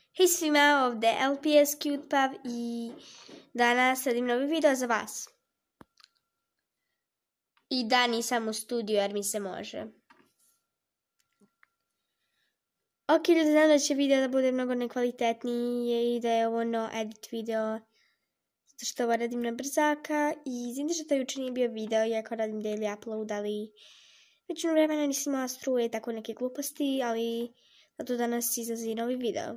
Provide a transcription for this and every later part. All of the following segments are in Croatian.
Hej svima, ovdje LPS CutePav i danas radim novi video za vas. I da, nisam u studiju jer mi se može. Ok, ljudi, znam da će video da bude mnogo nekvalitetniji i da je ovo no edit video. Zato što ovo radim na brzaka i izvinite što to jučer nije bio video, iako radim daily upload, ali većinu vremena nisam imala struje i tako neke gluposti, ali zato danas izlazi novi video.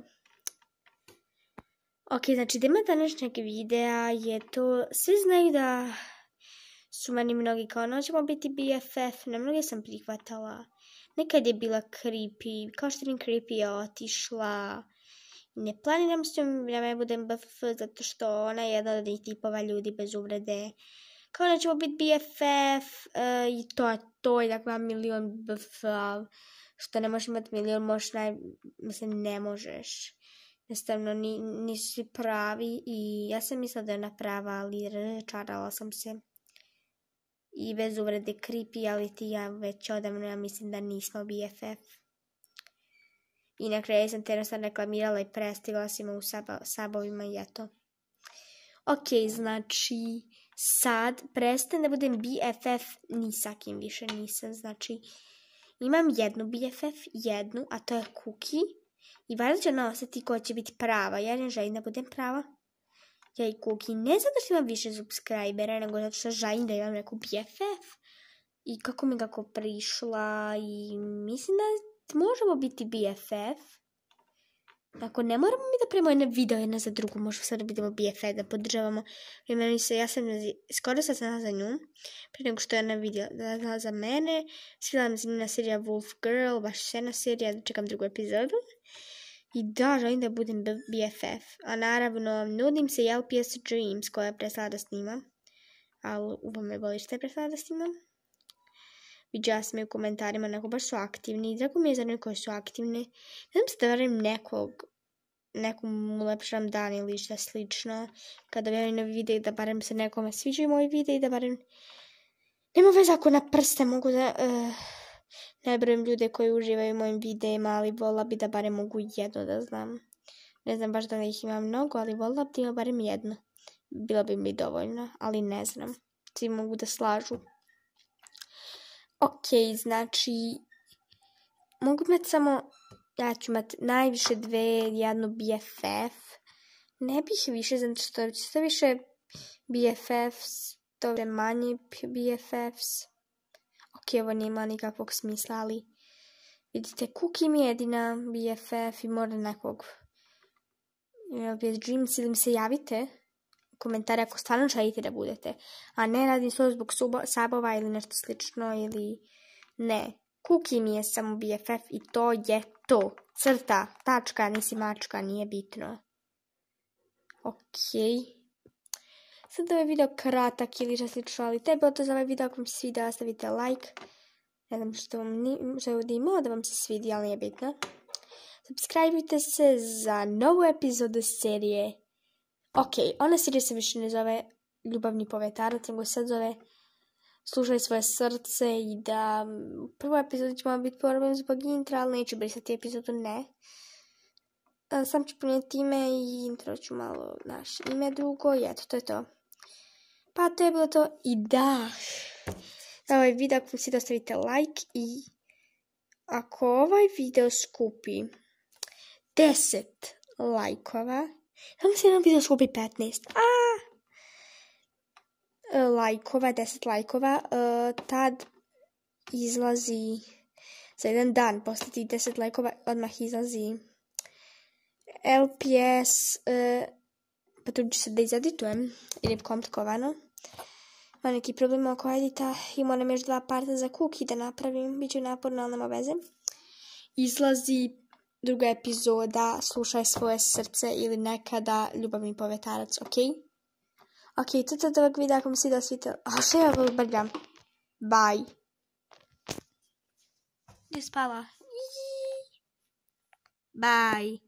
Ok, znači tema današnjeg videa je to, svi znaju da su meni mnogi kao noćemo biti BFF, na mnoge sam prihvatala. Nekad je bila creepy, kao što mi creepy je otišla. Ne planiram s njom da me budem BFF zato što ona je jedna od tipova ljudi bez uvrede. Kao nećemo biti BFF i to je to i dakle milion BFF, što ne možeš imati milion, mislim ne možeš. Jednostavno nisu pravi i ja sam mislila da je ona prava, ali razočarala sam se. I bez uvrede creepy, ali ti ja već odavno ja mislim da nismo BFF. I na kraju sam te jednostavno reklamirala i prestigla sam u sabovima i eto. Ok, znači sad prestajem da budem BFF, ni sa kim više nisam. Znači imam jednu BFF, a to je Cookie. I valjda će ona ostati koja će biti prava. Ja ne želim da budem prava. Ja i Cookie. Ne zato što imam više subscribera, nego zato što želim da imam neku BFF. I kako mi kako prišla. I mislim da možemo biti BFF. Ako ne moramo mi da pravimo jedne video jedna za drugu. Možemo sad da budemo BFF, da podržavamo. Ja sam skoro sad sam za nju. Prije nego što je ona video za mene. Svila nam zanimljiva serija Wolf Girl. Baš sjajna serija. Da čekam drugu epizodu. I da, želim da budem BFF. A naravno, nudim se i LPS Dreams koja je prestala da snimam. Ali uvo me boli što je prestala da snimam. Viđala sam je u komentarima, neko baš su aktivni. Drago mi je za koji su aktivni. Nadam se da verujem nekom ulepšam dan ili šta slično. Kada objavim novi video da barem se nekome sviđaju moji videi, da barem nema veze ako na prste mogu da ne brojim ljude koji uživaju u mojim videima, ali volila bi da barem mogu jedno da znam. Ne znam baš da ih ima mnogo, ali volila bi da ima barem jedno. Bilo bi mi dovoljno, ali ne znam. Svi mogu da slažu. Ok, znači mogu imati samo, ja ću imati najviše jednu BFF. Ne bih više, zato što će sve više BFFs, to je manje BFFs. Ok, ovo nema nikakvog smisla, ali vidite, Cookie mi je jedina BFF i mora nekog LPS Dreams ili mi se javite u komentare ako stvarno želite da budete, a ne radim sve zbog sabova ili nešto slično ili ne. Cookie mi je samo BFF i to je to. Crta, tačka, nisi mačka, nije bitno. Ok. Sad ovaj video kratak ili što slično, ali to je bilo to za ovaj video. Ako vam se svidio, ostavite like. Ne znam što ovdje imao da vam se svidi, ali nije bitno. Subscribeujte se za novu epizodu serije. Ok, ona serija se više ne zove Ljubavni povetarac, nego sad zove Slušaj svoje srce i da u prvoj epizodi ćemo biti problem zbog intra, ali neću brisati epizodu, ne. Sam ću ponijeti ime i intro ću malo naše ime drugo i eto, to je to. Pa to je bilo to i da. Za ovaj video ako vam se ostavite like i ako ovaj video skupi 10 lajkova, samo se jedan video skupi 15. Lajkova, 10 lajkova, tad izlazi za jedan dan, posle tih 10 lajkova odmah izlazi LPS, pa tu ću se da izeditujem, jer je komplikovano. Ima neki problem oko edita i moram još 2 parta za Cookie da napravim, bit će naporno, ali nema veze. Izlazi druga epizoda, Slušaj svoje srce ili nekada Ljubavni povetarac, ok? Ok, to je to ovog videa, ako mi se svidio, što ja brljam? Bye. Gdje spala? Bye.